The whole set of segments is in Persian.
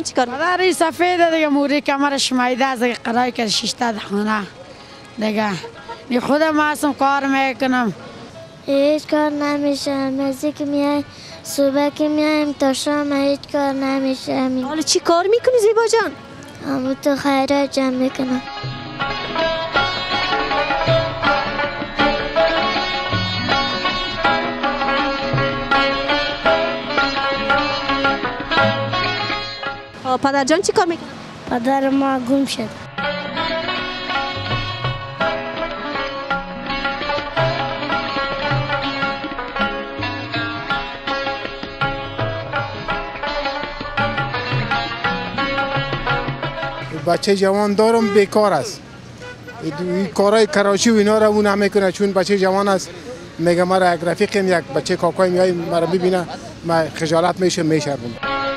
چیکار میکنی؟ مادر سفیده دیگه موری کمرش مایده از قرای که شیشته خونه دیگه نی خودم هستم کار میکنم. هیچ کار نمیشه. نزدیک میای صبح که میایم تا شام هیچ کار نمیشه. حالا چی کار میکنی زیبا جان؟ اما تو خیرات جمع میکنم. پدر جان چی کار میکنه؟ پدر ما گم شد. بچه جوان دارم بیکار است. این کارهای کراچی و اینا را اون نمیکنه چون بچه جوان است. میگه مرا یک رفیقم یک بچه کاکای میای مرا ببینه من خجالت میشرم.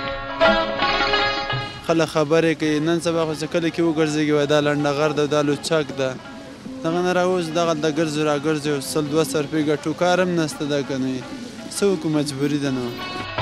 خلک خبرې کوي نن سبا خو چې کله کې وګرځېږي وایي دا لنډغر ده دا لوچک ده دغه نه راوځي دغلته ګرځو راګرځو 100-200 روپۍ ګټو کار هم نشته ده که نه څه وکړو مجبوري ده نو.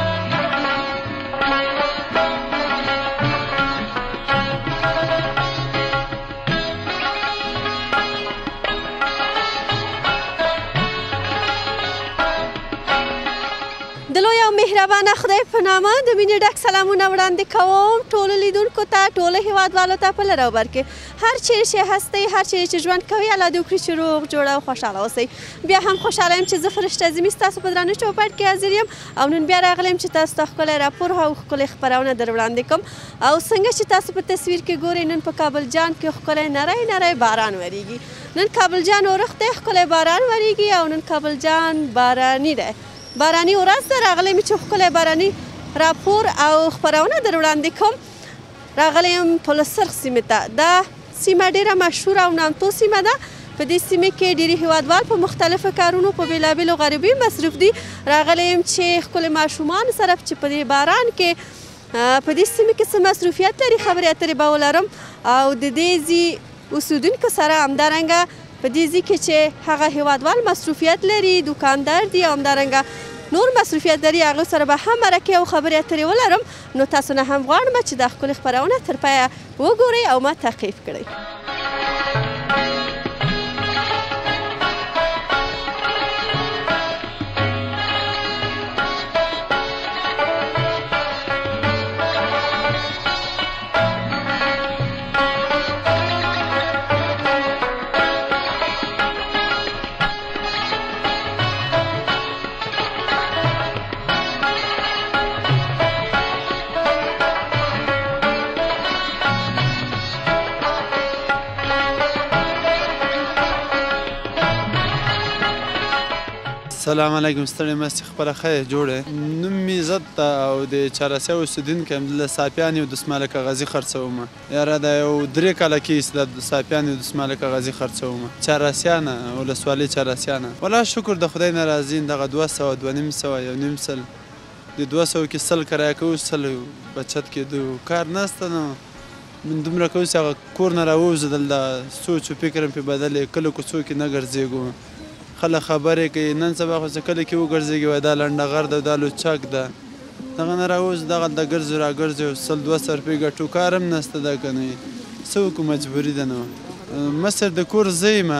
د لوی او مهربانه خدای په نامه د مینې ډک سلامونه وړاندې کوم ټولو لیدونکو ته ټولو هیوادوالو ته په لر او بر کې هر چیرې چې هستئ هر چیرې چې ژوند کوئ الله دې وکړي چې روغ جوړ او خوشحاله اوسئ. بیا هم خوشحاله یم چې زه فرشته عظیمي ستاسو په درانه چوپړ کې حاضر یم او نن بیا راغلی یم چې تاسو ته ښکلی راپور او ښکلې خپرونه در وړاندې کوم. او څنګه چې تاسو په تصویر کې ګورئ نن په کابل جان کې ښکلی نری نری باران وریږي. نن کابل جان اورښت دی ښکلی باران وریږي او نن کابل جان باراني دی. باراني ورځ ده راغلی یم چې ښکلی باراني راپور او خپرونه در وړاندې کوم. راغلی یم پل سرخ سیمې ته. دا سیمه ډېره مشهوره او نامتو سیمه ده. په دې سیمې کې ډېری هیوادوال په مختلفو کارونو په بېلابېلو غریبۍ مصروف دي. راغلی یم چې ښکلې ماشومانو سره چې په دې باران کې په دې سیمې کې څه مصروفیت لري خبرې اترې به ولرم او د دې ځای اوسېدونکو سره همدارنګه په دې ځای کې چې هغه هیوادوال مصروفیت لري دوکاندار دي او همدارنګه نور مصروفیت لري هغو سره به هم مرکې او خبرې اترې ولرم. نو تاسو نه هم غواړم چې دا ښکلې خپرونه تر پایه وګورئ او ما تعقیب کړئ. سلام علیکم ستړی مستې خپله ښه یې جوړې نوم مې عزت ته او د چهاراسیا اوسېدونکی یم دلته ساپیان یو دسماله کاغذي خرڅومه یاره دا یو 3 کاله کېږي چې دا ساپیان یو دسماله کاغذي خرڅومه چهاراسیا نه ولسوالۍ چهاراسیا نه والله شکر د خدای نه راضي دغه 200 2.5 یو نیم سل د 200 کې سل کرایه کوو سل بچت کېدو کار نسته نو دومره کوو چې هغه کور نه راووځو دلته سوچ و فکر مې پرې بدل یې کله کوڅو کې نه ګرځېږو خلک خبرې کوي نن سبا خو چې کله کې وګرځېږي وایي دا لنډغر ده دا لوچک ده دغه نه راوځو دغلته ګرځو راګرځو 100-200 روپۍ ګټو کار هم نشته ده که نه څه وکړو مجبوري ده نو مشر د کور زه یم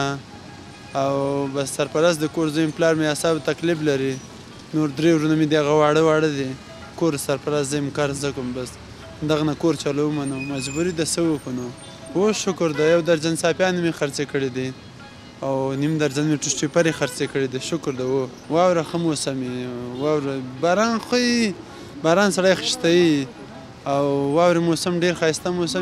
او بس سرپرست د کور زه یم پلار مې اعصابو تکلیف لري نور 3 ورونه مې دي هغه واړه واړه دي کور سرپرست زه یم کار زده کوم بس دغه نه کور چلومه نو مجبوري ده څه وکړو نو اوس شکر ده 1 درجن ساپیان مې خرڅې کړي دي او نیم درجن مې ټوسټپرې خرڅې کړي دي شکر ده واوره ښه موسم واوره باران خو باران سړی خشتهیي او واورې موسم ډېر ښایسته موسم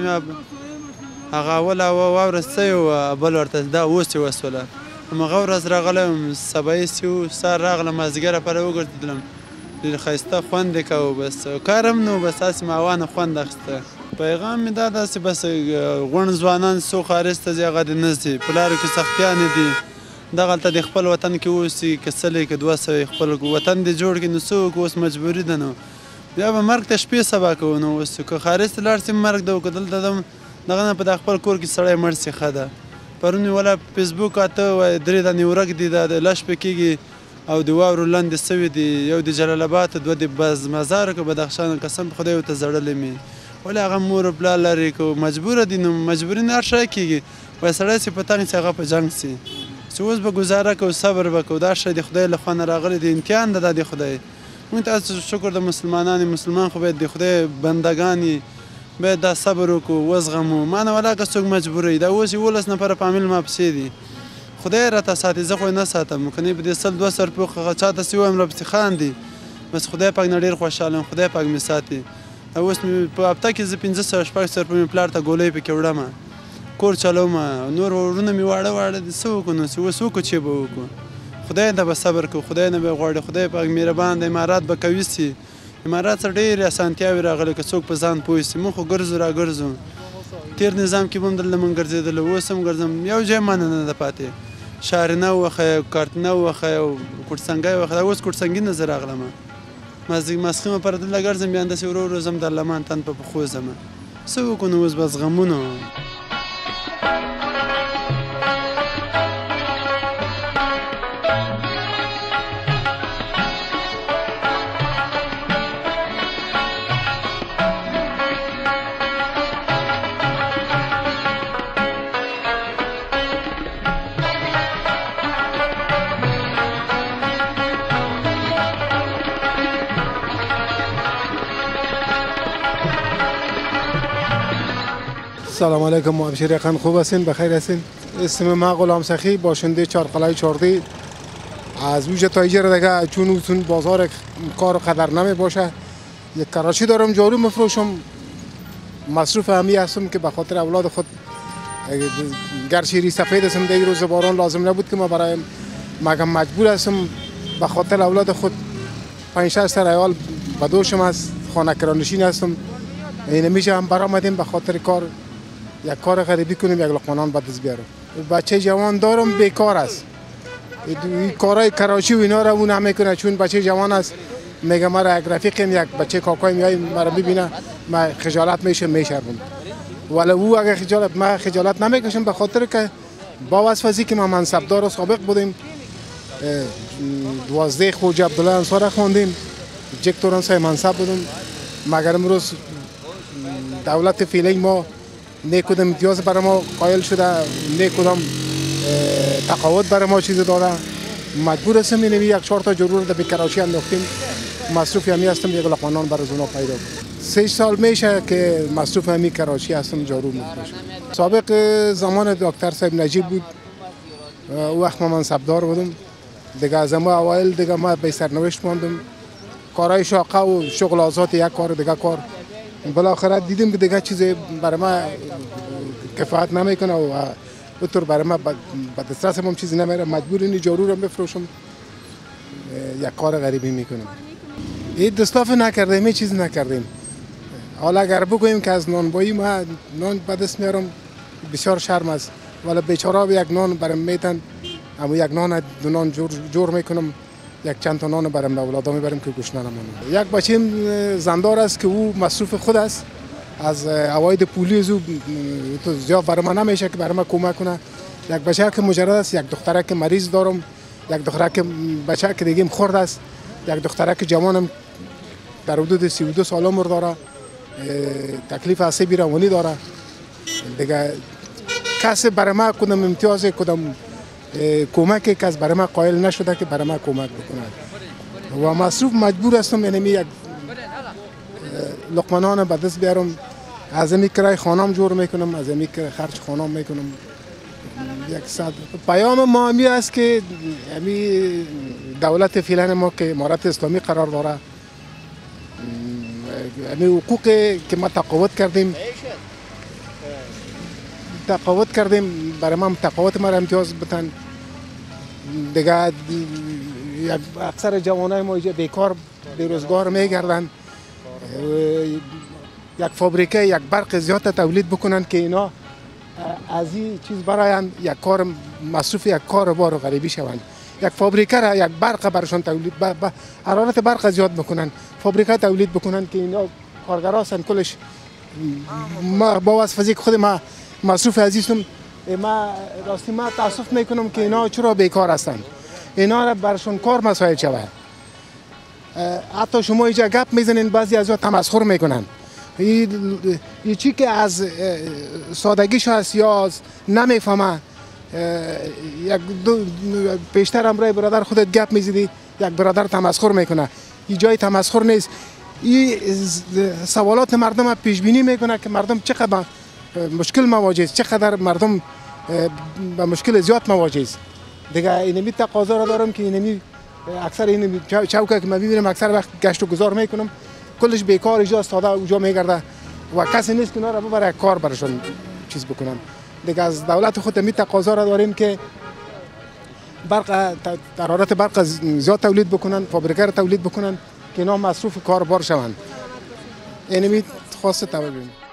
هغه اوله واوره څه یې وه بل ورته دا اوس یې وسوله همغه ورځ راغلی وم سبایس یو سهار راغلم مازدیګر لپاره وګرځېدلم ډېر ښایسته خوند یې کوو بس کار هم نه و بس هسې مې هوا نه خوند اخیسته پیغام مې دا داسې بس غوڼ ځوانان څو خارج ته ځي هغه دې نه ځي په لارو کې سختیانې دي دغلته د خپل وطن کې اوسي که سلې که 200 خپل وطن دې جوړ کړي نو څه وکړو اوس مجبوري ده نو بیا به مرګ ته شپې سبا کوو نو اوس که خارج ته لاړ شي مرګ ده که دلته دغه نه په دا خپل کور کې سړی مړ شي ښه ده پرون مې ولا فیسبوک اته وایي 3 دانې ورک دي دا د لش په کېږي او د واورو لاندې سوي دي یو د جلال آباد 2 د بز مزار که بدخشان قسم خدای ورته زړلی مې ولی هغه مور و پلار لري که مجبوره دي نو مجبوري نه هر شی کېږي وایي سړی چې په تنګ چې هغه په جنګ سي چې اوس به ګزاره کوو صبر به کوو دا شی د خدای له خوا نه راغلی دی امتحان ده دا د خدای موږ تاسو شکر د مسلمانان مسلمان خو باید د خدای بندګان یې باید دا صبر وکړو وزغمو ما نه ولا که څوک مجبوروي دا اوس 11 نفره فامیل ما پسې دي خدای راته ساتي زه خو یې نه ساتم کنی په دې 100 200 روپیو هغه چاته چې ووایم راپسې خاندي بس خدای پاک نه ډېر خوشحاله یم خدای پاک مې ساتي اوس مې په هفته کې زه 500 600 روپۍ مې پلار ته ګولۍ پکې وړم کور چلوم نور ورونه مې واړه واړه دي څه وکړو نو چې اوس وکړو چې به وکړو خدای ته به صبر کوو خدای نه به غواړي خدای پاک مهربان دی امارات به قوي سي امارات سره ډېرې اسانتیاوې راغلې که څوک په ځان پوه سي موږ خو ګرځو را ګرځو تېر نظام کې به هم دلته موږ ګرځېدلو اوس هم ګرځم یو ځای مانه نه ده پاتې شارنه وښیه کارتنه وښیه او کوټسنګی وښیه اوس کوټسنګي نه زه راغلم ماسخیمه پر دلته ګرځم بیا همداسې ورو ورو ځم د لمان تن په پښو ځم څه وکړو نو اوس بس غمونه سلام علیکم ابشر یقین خوب هستین بخیر هستین اسم ما غلام سخی باشنده چهارقلعه 14 از ویژه تایجر دیگه چون اون بازار کار قدر نمی باشه یک کراچی دارم جارو مفروشم مصروف همی هستم که به خاطر اولاد خود گرچه سفید هستم دیگه روز باران لازم نبود که ما برای مگم مجبور هستم به خاطر اولاد خود 5-6 ریال به دوشم از خانه کرانشین هستم این میشه هم برآمدیم به خاطر کار یک کار غریبی کنیم یک لقمه به دست بیارم بچه جوان دارم بیکار است این کارهای کراچی و اینا رو اون نمیکنه چون بچه جوان است میگه مرا یک رفیقم یک بچه کاکای میای مرا میبینه من خجالت میشرمم ولی او اگه خجالت نمیکشم به خاطر که با وصفی که ما منصبدار و سابق بودیم 12 خوج عبدالله انصار خواندیم جکتورانسای منصب بودیم مگر امروز دولت فعلی ما نه کدام امتیاز برای ما قائل شده نه کدام تقاعد برای ما چیز داده مجبور هستم اینمی یک 4 تا جرور در کراچی انداختیم مصروف همی هستم یک لقمه نان برای اونا پیدا 3 سال میشه که مصروف همی کراچی هستم جارو میفروشم سابق زمان دکتر صاحب نجیب بود او وقت ما منصبدار بودم دیگه از ما اوایل دیگه ما به سرنوشت ماندم کارهای شاقه و شغل آزاد یک کار دیگه کار بالاخره دیدیم که دیگه چیزی برای ما کفایت نمیکنه و اونطور برای ما به دسترس هم چیزی نمیره مجبور اینی جارو رو بفروشم یک کار غریبی میکنم این دستاف نکردیم این چیز نکردیم حالا اگر بگوییم که از نانبایی ما نان به دست میارم بسیار شرم است ولی بیچاره یک نان برام میتن اما یک نان دو نان جور میکنم یک چند تا نان برام اولادام میبریم که گوش نمونه یک بچه زندار است که او مصروف خود است از عواید پولی زو تو زیاد برای من نمیشه که برای من کمک کنه یک بچه که مجرد است یک دختره که مریض دارم یک دختره که بچه که دیگه خرد است یک دختره که جوانم در حدود 32 سال عمر داره تکلیف عصبی روانی داره دیگه کسی برای من کدام امتیاز کدام کمکی که از برای من قائل نشده که برای من کمک بکنه و مصروف مجبور هستم یعنی یک لقمه نان به دست بیارم از امی کرای خانم جور میکنم از امی که خرج خانم میکنم یک صد پیام ما همی است که امی دولت فعلا ما که امارت اسلامی قرار داره امی حقوقی که ما تقاعد کردیم برای ما تقاعد ما امتیاز بتن دیگه اکثر جوانای ما بیکار بیروزگار میگردن یک فابریکه یک برق زیاد تولید بکنن که اینا از این چیز برای یک کار مصروف یک کار بار غریبی شوند یک فابریکه را یک برق برشان تولید حرارت برق زیاد بکنن فابریکه تولید بکنن که اینا کارگرا هستن کلش ما با وظیفه خود ما مصروف عزیزم ما راستی ما تاسف میکنم که اینا چرا بیکار هستند اینا را برشون کار مساعد شود حتی شما اینجا گپ میزنین بعضی از تمسخر میکنن این چی که از سادگیش هست یا از نمیفهمه یک پیشتر امرای برادر خودت گپ میزدی یک برادر تمسخر میکنه این جای تمسخر نیست این سوالات مردم پیش بینی میکنه که مردم چقدر مشکل مواجه است چقدر مردم با مشکل زیاد مواجه است دیگه اینمی تقاضا را دارم که اینمی اکثر این چوکه که من میبینم اکثر وقت گشت و گذار میکنم کلش بیکار اینجا استاده اونجا میگرده و کسی نیست که اونا را ببره کار برشون چیز بکنن دیگه از دولت خود می تقاضا را داریم که برق حرارت برق زیاد تولید بکنن فابریکه تولید بکنن که اینا مصروف کاربار شوند اینمی خاص توجه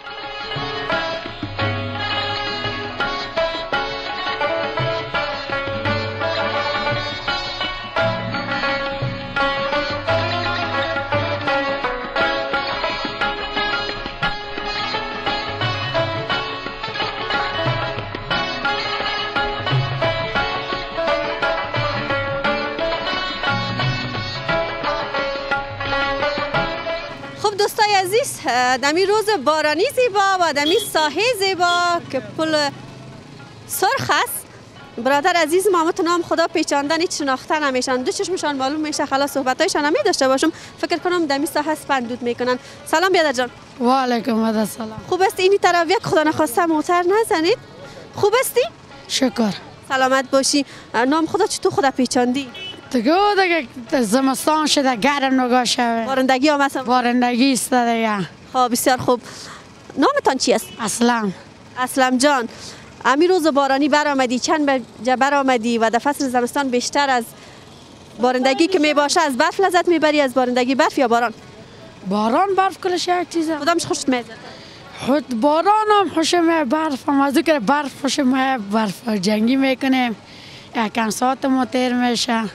دوستای عزیز دمی روز بارانی زیبا و دمی ساحه زیبا که پل سرخ است برادر عزیز محمد نام خدا پیچاندن هیچ شناخته نمیشن دو چشمشان معلوم میشه خلاص صحبتایشان نمی داشته باشم فکر کنم دمی ساحه سپندود میکنن سلام بیادر جان و علیکم السلام خوب است اینی طرف یک خدا نخواسته موتر نزنید خوب استی شکر سلامت باشی نام خدا چطور خدا پیچاندی دیگه زمستان شده گرم نگاه شده بارندگی آمد بارندگی است دیگه خب بسیار خوب نامتان چی است اسلم جان امی روز بارانی برآمدی چند بجه برآمدی و در فصل زمستان بیشتر از بارندگی که می باشه از برف لذت میبری از بارندگی برف یا باران برف کلش یک چیزه کدامش خوشت میاد خود باران هم خوشم برف هم از که برف خوشم برف جنگی میکنیم یکم ساعت ما تیر میشه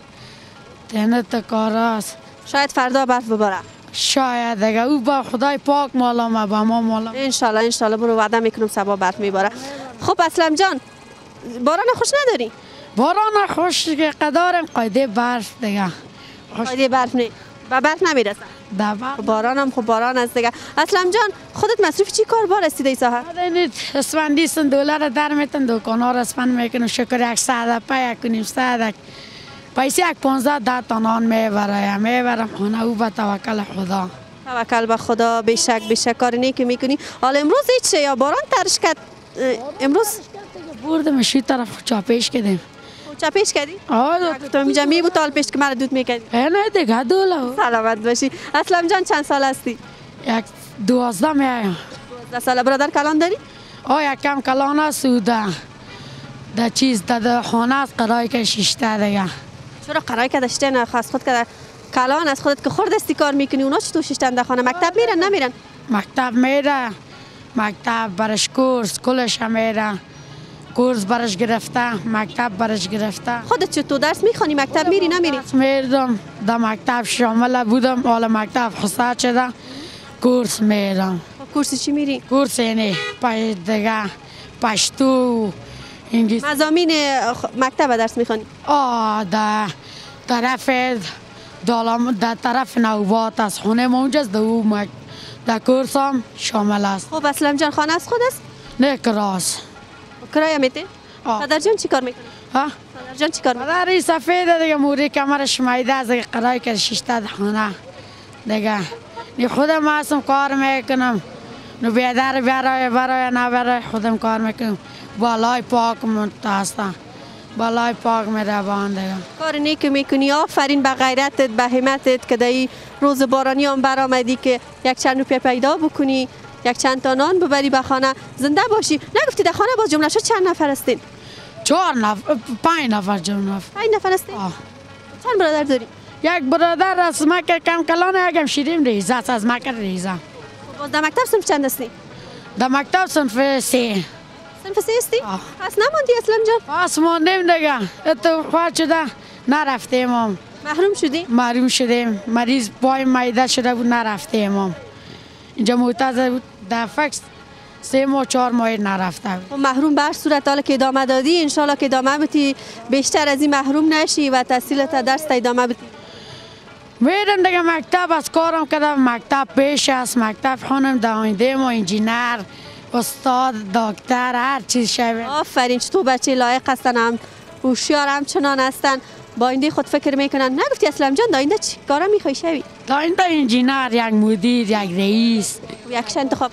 تنت کاراست شاید فردا برف بباره شاید دیگه او با خدای پاک مالام با ما مالام انشالله برو وعده میکنم صبح برف میباره خب اسلم جان باران خوش نداری باران خوش که قدارم قایده برف دیگه قایده برف نه با برف نمیرسه باران هم خب باران است دیگه اسلم جان خودت مصروف چی کار بار هستی در ساحه اسفندی سن دلار در میتن دکانا را اسفند میکنم شکر 100 پای کنیم 100 پیسه 15 تا نان میبرم خانه او به توکل خدا توکل به خدا بیشک کار نیکی میکنی حالا امروز هیچ یا باران ترش کرد امروز بردم شی طرف چاپیش کردیم چاپیش کردی؟ تو اینجا می بود تال پیش که مرا دود میکردی؟ نه دیگه دولا سلامت باشی اسلم جان چند سال هستی؟ 12 میایم 12 ساله برادر کلان داری؟ یکم کلان است در چیز در خانه است قرای که شیشته دیگه چرا قرای که داشته نه خاص خود که کلان از خودت که خورد استی کار میکنی اونا چطور شیشتن در خانه مکتب میرن نمیرن؟ مکتب میره مکتب برش کورس کلش میره کورس برش گرفته مکتب برش گرفته خودت چطور درس میخوانی مکتب میری نمیری؟ میردم در مکتب شامل بودم حالا مکتب خسته شده کورس میرم کورس چی میری؟ کورس اینه دیگه پشتو انگلیسی مضامین مکتب درس میخوانی؟ در طرف در طرف نوبات است خونه ما اونجاست در کورس هم شامل است خب اسلم جان خانه از خود است؟ نه کراس کرایه میته؟ پدر جان چی کار میکنه؟ پدر جان چی کار میکنه؟ پدر سفید دیگه موری کمرش میده از قرای که 600 خانه دیگه خودم هستم کار میکنم نو بیادر برای نه خودم کار میکنم بالای پاک متاسفم بالای پاک مهربان دیگه کار نیک میکنی آفرین به غیرتت به همتت که در روز بارانی هم برآمدی که یک چند روپیه پیدا بکنی یک چند تا نان ببری به خانه زنده باشی نگفتی در خانه باز جمله شد چند نفر هستین 4 نفر 5 نفر جمله 5 نفر هستین چند برادر داری یک برادر از مکر کم کلان یکم شیرین ریزه از مکر ریزه باز در مکتب صنف چند هستی در مکتب صنف 3 صنف 3 هستی پس نماندی اسلم جان پس ماندیم دیگه اتفاق شده نرفتیم محروم شدیم مریض پای معده شده بود نرفتیم اینجا معتاد بود در فکس 3 ماه 4 ماه نرفته بود محروم به هر صورت حالا که ادامه دادی انشالله که ادامه بدی بیشتر از این محروم نشی و تحصیلت درس ادامه بدی میرم دیگه مکتب، از کارم کردم مکتب پیش است، مکتب خونم دانده ما انجینر استاد دکتر هر چیز شویم. آفرین، چطور بچه لایق هستن، هم هوشیار همچنان هستن، با آینده خود فکر میکنن. نگفتی اسلم جان آینده چی کارا میخوای شوی؟ دانده انجینر، یک مدیر، یک رئیس، یکش انتخاب.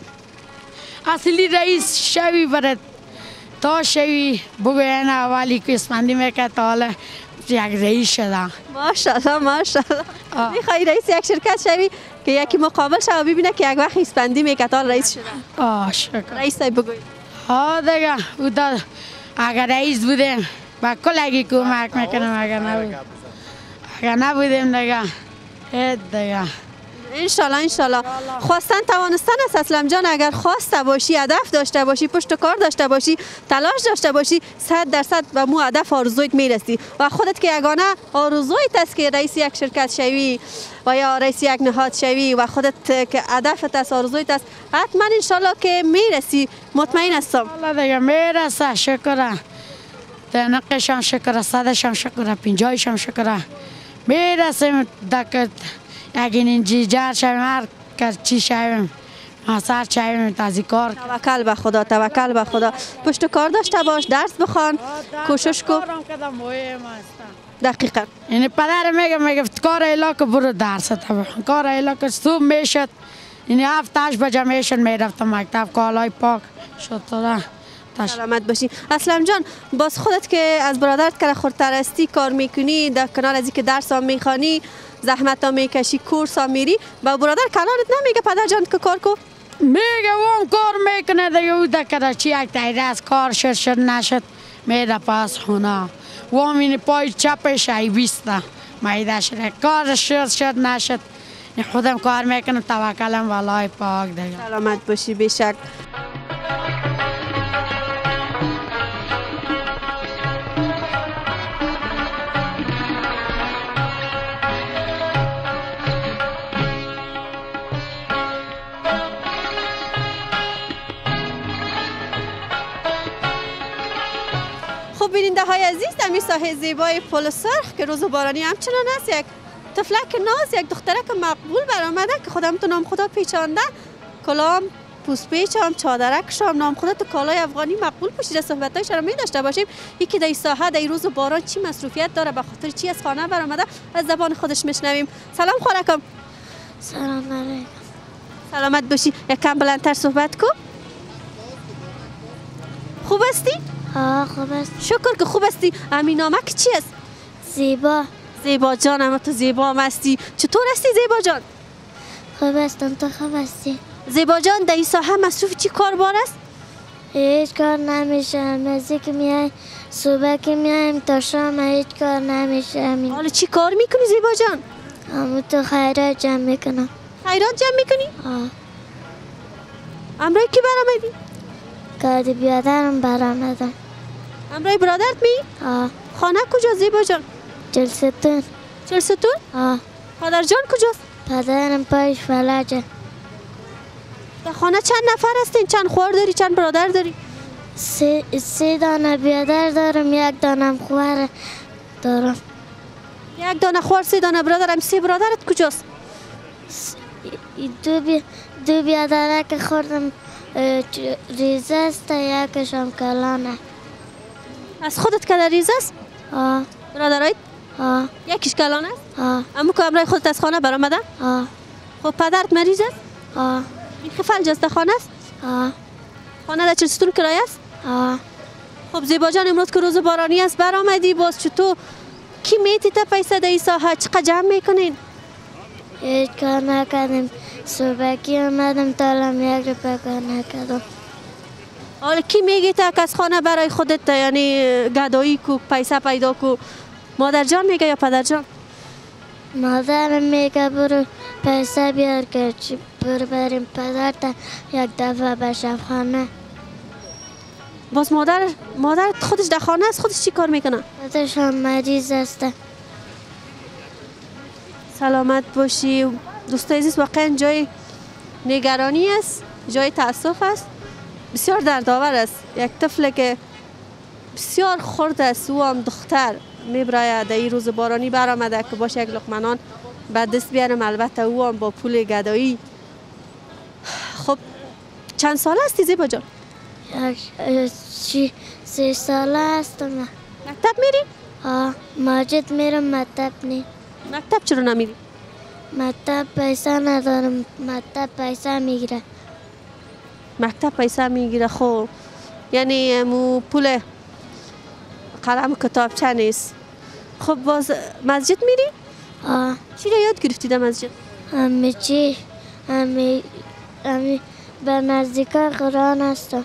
اصلی رئیس شوی برد تا شوی بگوین اولی که اسپندی میکرد تا حالا یک رئیس شدم. ماشاءالله ماشاءالله. میخوای رئیس یک شرکت شوی که یکی مقابل شو ببینه که یک وقت اسپندی میکرد حالا رئیس شده؟ شکر. رئیس بگوی. ها دیگه اگر رئیس بودیم با کلگی کمک میکنم، اگر نبودیم دیگه دیگه. انشالله انشالله. خواستن توانستن است اسلم جان. اگر خواسته باشی، هدف داشته باشی، پشت کار داشته باشی، تلاش داشته باشی، 100% به مو هدف آرزویت میرسی. و خودت که یگانه آرزویت است که رئیس یک شرکت شوی و یا رئیس یک نهاد شوی و خودت که هدفت است آرزویت است، حتما انشالله که میرسی، مطمئن هستم. الله دیگه میرسه. شکر. نقشم شکر، صدشم شکر، 50شم شکر. میرسیم دکت اگه اینجا شویم، هر چی شویم سر شویم تازی کار. توکل به خدا، توکل به خدا. پشت کار داشته باش، درس بخوان، کوشش کن. دقیقا. یعنی پدر میگه کار علاقه برو درس بخون، کار علاقه صبح میشد، یعنی 7-8 بجه میشد میرفتم مکتب، کالای پاک شد. سلامت باشی. اسلم جان، باز خودت که از برادرت که خودپرستی کار میکنی، در کنار از اینکه درس هم میخوانی، زحمت هم میکشی، کورس هم میری، با برادر کلانت نمیگه پدر جان که کار کو؟ میگه اون کار میکنه دیگه، او دکره چی یک تایده از کار شد نشد میره پس خونه، و همین پای چپش ایویسته میده شده، کار شد نشد، خودم کار میکنم، توکلم والای پاک دیگه. سلامت باشی. بیشک. خب بیننده های عزیز، در ساحه زیبای پل سرخ که روز بارانی همچنان است، یک طفلک ناز، یک دخترک مقبول برآمده که خودم تو نام خدا پیچانده، کلام پوست پیچم، چادرکشم، نام خدا تو کالای افغانی مقبول پوشیده. صحبتایش را می داشته باشیم. یکی در ساحه در روز باران چی مصروفیت داره، به خاطر چی از خانه برآمده، از زبان خودش میشنویم. سلام خورکم. سلام علیکم. سلامت باشی. یک کم بلندتر صحبت کو. خوب هستی؟ خوب است. شکر که خوب هستی. امین نامک چی است؟ زیبا. زیبا جان، اما تو زیبا هم هستی. چطور هستی زیبا جان؟ خوب هستم، تو خوب هستی؟ زیبا جان، در این ساحه مصروف چی کاربار است؟ هیچ کار نمیشه، نزدیک میای صبح که میایم تا شام هیچ کار نمیشه. حالا چی کار میکنی زیبا جان؟ تو خیرات جمع میکنم. خیرات جمع میکنی؟ امرای کی برآمدی؟ کادی بیادرم برآمدم. امرای برادرت می؟ خانه کجا زیبا جان؟ جلستون. جلستون؟ پدر جان کجاست؟ پدرم پایش فلجه. در خانه چند نفر هستین؟ چند خور داری؟ چند برادر داری؟ 3 دانه بیادر دارم، 1 دانه خور دارم. 1 دانه خور، 3 دانه برادرم. 3 برادرت کجاست؟ 2 بیادره که خوردم ریزه است، یکش هم کلانه. از خودت که در ریزه است؟ برادرایت؟ یکیش کلان است؟ اما که امرای خودت از خانه برآمده؟ خب پدرت مریض است؟ این خفل جست خانه است؟ خانه در چلستون کرایه است؟ خب زیبا جان، امروز که روز بارانی است برآمدی، باز چطور کی میتی تا پیسه در این ساحه چقدر جمع میکنین؟ هیچ کار نکردیم، صبحکی آمدم تالم 1 روپه کار نکردم. حالا کی میگی تا که از خانه برای خودت یعنی گدایی کو پیسه پیدا کو؟ مادر جان میگه یا پدر جان؟ مادرم میگه برو پیسه بیار که برو بریم پدر تا 1 دفعه به شبخانه. باز مادر خودش در خانه است، خودش چی کار میکنه؟ خودش هم مریض است. سلامت باشی. دوستای عزیز، واقعا جای نگرانی است، جای تاسف است، بسیار دردآور است. یک طفل که بسیار خرد است، او هم دختر میبراید در این روز بارانی برآمده که باشه یک لقمه نان بعد دست بیارم. البته او هم با پول گدایی. خب چند ساله هستی زیبا جان؟ 3 ساله هستم. مکتب میری؟ ماجد میرم مکتب نی. مکتب چرا نمیری؟ مکتب پیسه ندارم. مکتب پیسه میگیره. مکتب پیسه میگیره. خب یعنی مو پول قلم و کتابچه نیست. خب باز مسجد میری؟ چی را یاد گرفتی در مسجد؟ همه چی. همه به نزدیک قرآن هستم.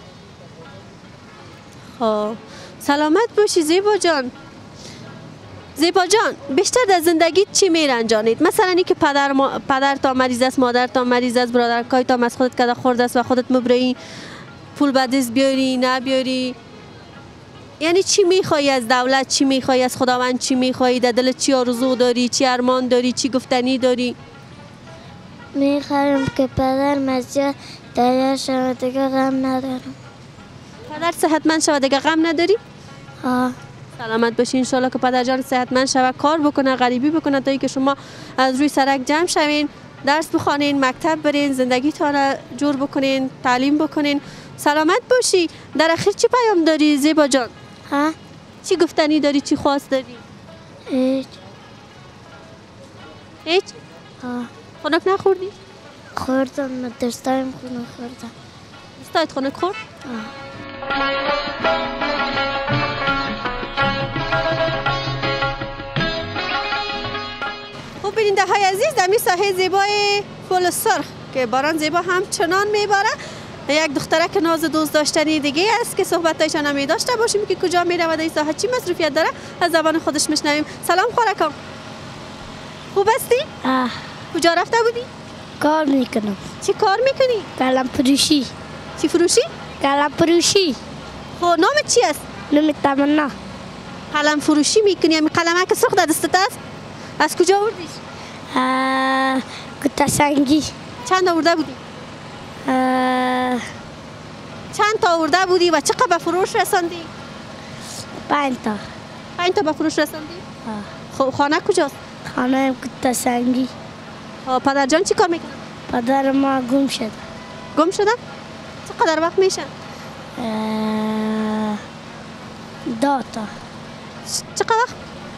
خب سلامت باشی زیبا جان. زیبا جان بیشتر در زندگی چی میرنجانید؟ مثلا اینکه پدر تا مریض است، مادر تا مریض است، برادرکای تا از خودت کده خورده است و خودت مبرئی پول به دست بیاری نبیاری. یعنی چی میخوایی از دولت؟ چی میخوایی از خداوند؟ چی میخوایی؟ در دلت چی آرزو داری؟ چی ارمان داری؟ چی گفتنی داری؟ میخوایم که پدر مسجد تیار شود دیگه غم ندارم. پدر صحتمند شود دیگه غم نداری؟ سلامت باشی. انشالله که پدر جان صحتمند شود، کار بکنه، غریبی بکنه تا که شما از روی سرک جمع شوین، درس بخوانین، مکتب برین، زندگیتان را جور بکنین، تعلیم بکنین. سلامت باشی. در اخیر چی پیام داری زیبا جان؟ چی گفتنی داری؟ چی خواست داری؟ هیچ؟ خنک نخوردی؟ خوردم. دوستایم خونه خوردم. دوستایت خنک خورد؟ خب بیننده های عزیز، در این ساحه زیبای پل سرخ که باران زیبا همچنان میباره، یک دخترک ناز دوست داشتنی دیگه است که صحبتایشان هم داشته باشیم که کجا میره و در این ساحه چی مصروفیت داره از زبان خودش میشنویم. سلام خورکم، خوب هستی؟ کجا رفته بودی؟ کار میکنم. چی کار میکنی؟ قلم فروشی. چی فروشی؟ قلم فروشی. خب نامت چی است؟ نام تمنا. قلم فروشی میکنی؟ همین قلمک سرخ در دستت است؟ از کجا آوردیش؟ کتا سنگی. چند آورده بودی؟ چند تا آورده بودی و چقدر به فروش رساندی؟ 5 تا. 5 تا به فروش رساندی؟ خب خانه کجاست؟ خانه کتا سنگی. پدر جان چی کار میکنه؟ پدر ما گم شد. گم شده؟ چقدر وقت میشه؟ 2 تا. چقدر وقت؟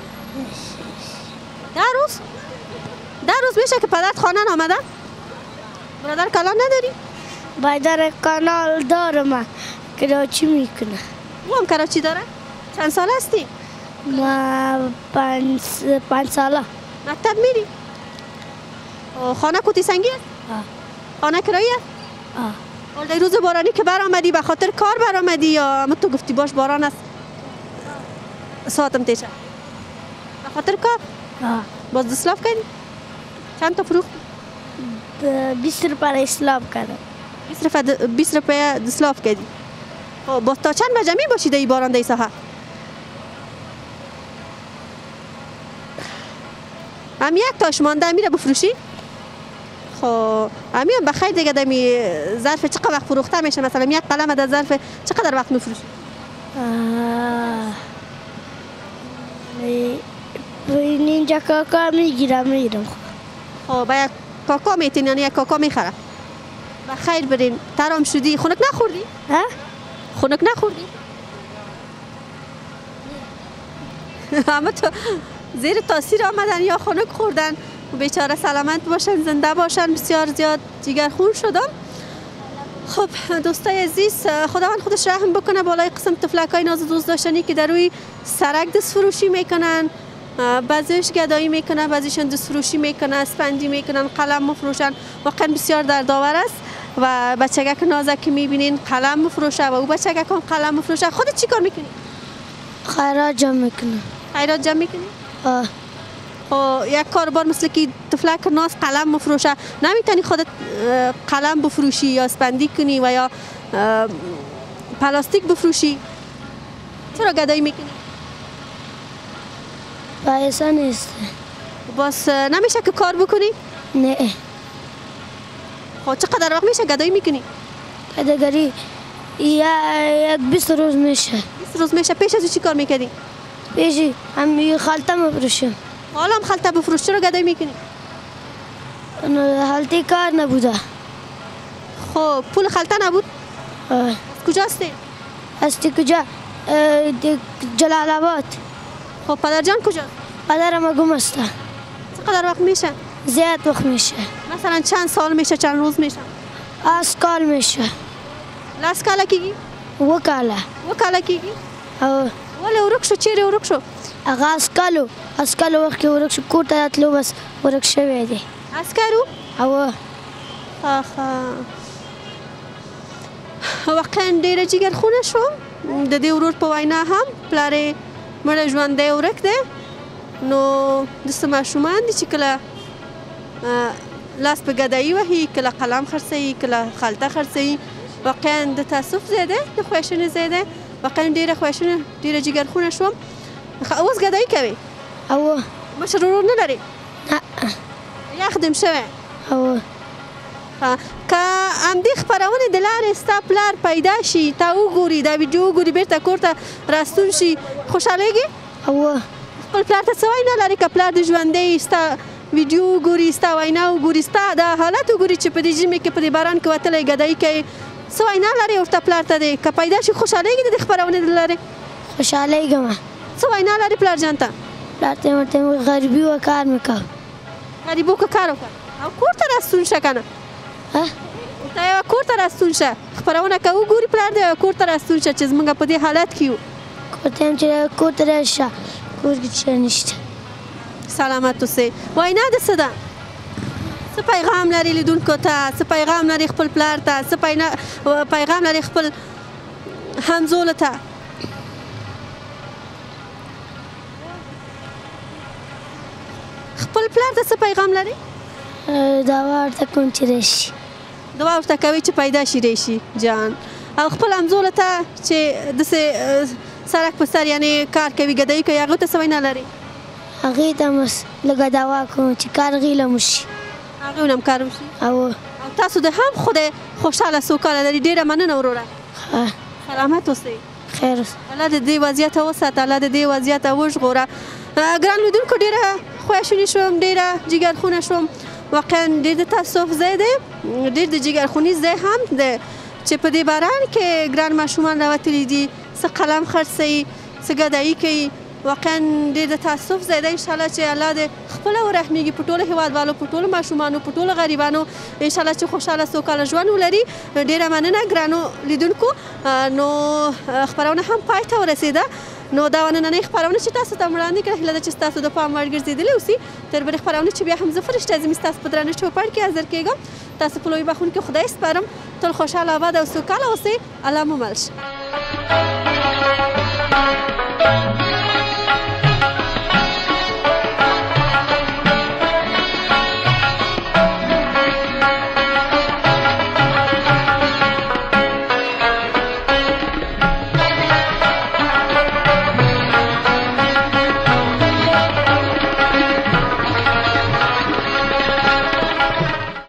10 روز؟ 10 روز میشه که پدرت خانه نامده؟ برادر کلان نداری؟ برادر کانال دارم. کراچی میکنه. او هم کراچی داره؟ چند سال هستی؟ ما 5 ساله. مکتب میری؟ خانه کوتی سنگی است؟ خانه کرایی است؟ حال روز بارانی که برآمدی به خاطر کار برآمدی یا اما تو گفتی باش باران است ساعتم تیشه؟ به خاطر کار؟ باز دسلاف کردی؟ چند تا فروخت؟ 20 روپیه اسلاف کردم. 20 روپیه دسلاف کردی؟ باز تا چند بجه می باشی در ای باران در ای ساحه؟ هم یک تاش مانده میره بفروشی؟ خب امی هم بخیر دیگه دمی ظرف چقدر وقت فروخته میشه؟ مثلا یک قلم در ظرف چقدر وقت میفروشی؟ اینجا کاکا میگیرم. خب با یک کاکا میتین یعنی یک کاکا میخره؟ بخیر برین. ترام شدی؟ خنک نخوردی؟ خنک نخوردی؟ اما تو زیر تاثیر آمدن یا خنک خوردن؟ بیچاره سلامت باشن، زنده باشن. بسیار زیاد جگرخون شدم. خب دوستای عزیز، خداوند خودش رحم بکنه بالای قسم تفلکای ناز دوست داشتنی که در روی سرک دست فروشی میکنن، بعضیش گدایی میکنن، بعضیشون دست فروشی میکنن، اسپندی میکنن، قلم مفروشن. واقعا بسیار دردآور است و بچگک نازک که میبینین قلم مفروشه و او بچگک هم قلم مفروشه. خودت چی کار میکنی؟ خیرات جمع میکنم. خیرات جمع میکنی؟ یک کاربار مثل که تفلک ناز قلم مفروشه، نمیتونی خودت قلم بفروشی یا اسپندی کنی و یا پلاستیک بفروشی؟ چرا گدایی میکنی؟ پیسه نیست. باز نمیشه که کار بکنی؟ نه. خب چقدر وقت میشه گدایی میکنی؟ گدایی یک 20 روز میشه. 20 روز میشه. پیش از چی کار میکردی؟ پیشی هم خالته مفروشم. حالا هم خالته بفروش. چرا گدایی میکنی؟ هلتی کار نبوده. خب پول خالته نبود؟ کجاست؟ هستی کجا؟ جلال آباد. خب پدر جان کجا؟ پدرم گم است. چقدر وقت میشه؟ زیاد وقت میشه. مثلا چند سال میشه، چند روز میشه؟ از کال میشه. لاس کاله کیږي؟ وکاله. وکاله کیږي؟ او ولې ورک شو؟ چیرې ورک شو؟ هغه اسکالو وخت کې ورک شو، کور ته راتلو بس ورک شوی دی. عسکرو؟ او واقعا ډېره جګرخونه شوم. د دې ورور په وینا هم پلار یې مړی ژوندی ورک دی. نو داسې ماشومان دي چې کله لاس په ګدایي وهي، کله قلم خرڅوي، کله خالته خرڅوي. واقعا د تاسف ځای دی، د خواشینۍ ځای دی. واقعا ډېره خواشینه، ډېره جګرخونه شوم. اوس ګدایي کوې؟ او مشر ورور نه لرې؟ نه. یخ دم شوی؟ او که همدې خپرونې د لارې ستا پلار پیدا شي، تا وګوري، دا ویډیو وګوري، بیرته کور ته راستون شي، خوشحالیږي؟ او خپل پلار ته څه وینا لرې؟ که پلار دې ژوندی ستا ویډیو وګوري، ستا وینا وګوري، ستا دا حالت وګوري چې په دې ژمي کې په دې باران کې وتلی ګدایي کوي، څه وینا لرې ورته پلار ته دی؟ که پیدا شي خوشحالیږي د دې خپرونې د لارې؟ خوشحالیږم. څه وینا لرې پلار جان ته؟ پلار ته ورته غریبي و کار مې کوه. غریبو که کار وکړه او کور ته راستون شه که نه؟ ته یوه کور ته راستون شه، خپرونه که وګوري پلار دی، یوه کور ته راستون شه چې زموږ په دې حالت کې یو. کور ته یم چې کور ته راشه، کور کې څه نشته. سلامت اوسئ. وینا د څه ده؟ څه پیغام لري لیدونکو ته؟ څه پیغام لري خپل پلار ته؟ څه پیغام لري خپل همزولو ته؟ خپل پلار ته څه پیغام لري؟ دعا ورته کوم چې راشي. دعا ورته کوي چې پیدا شي ریشي جان. او خپل همزولو ته چې داسې سړک په سر یعنې کار کوي، ګدایي کوي، هغو ته څه وینا لري؟ هغې ته بس لږه دعا کوم چې کار غیله مو شي. هغې ونه هم کار وشي. او تاسو د هم خدای خوشحاله سوکاله لري. ډېره مننه وروره. سلامت اوسئ. خیر اوسه. الله د دې وضعیته وساته، الله د دې وضعیته وژغوره. ګران لیدونکو ډېره خواشینې شوم، ډېره جګرخونه شوم. واقعا ډېر د تاسف ځای دی، ډېر د جګرخوني ځای هم دی چې په دې باران کې ګران ماشومان راوتلي دي، څه قلم خرڅوي، څه ګدایي کوي. واقعا ډېر د تاسف ځای دی. انشاءالله چې الله دې خپله ورحمیږي په ټولو هېوادوالو، په ټولو ماشومانو، په ټولو غریبانو. انشاءالله چې خوشحاله سوکاله ژوند ولري. ډېره مننه ګرانو لیدونکو. نو خپرونه هم پای ته ورسېده. نو دا نننۍ خپرونه چې تاسو ته وړاندې کړه، هیله ده چې ستاسو د پام وړ ګرځېدلې اوسي. تر بلې خپرونې چې بیا هم زه فرشته اعظمي ستاسو په درانه چوپړ کې حاضر کېږم. تاسو په لوی بخښونکي خدای سپارم. تل خوشحاله، آباد او سوکاله اوسئ. الله مو مل شه.